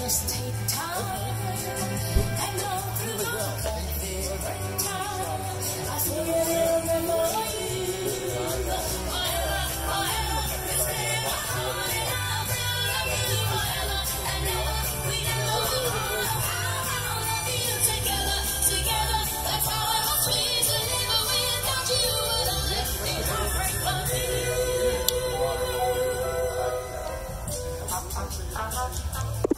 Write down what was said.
Just take time and go through the right time. I still remember you. Forever, forever, we stay on and I'll love you forever and ever. We never will. I'll love you together, together. That's how I was raised to live. Without you, would have left me heartbreak for you.